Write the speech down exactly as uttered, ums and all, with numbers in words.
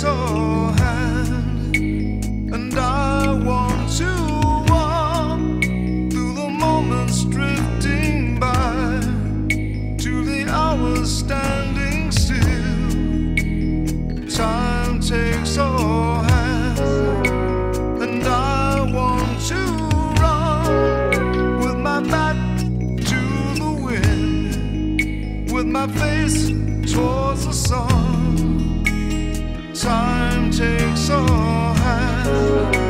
takes a hand, and I want to walk through the moments drifting by, to the hours standing still. Time takes a hand, and I want to run with my back to the wind, with my face towards the sun. Time takes a hand.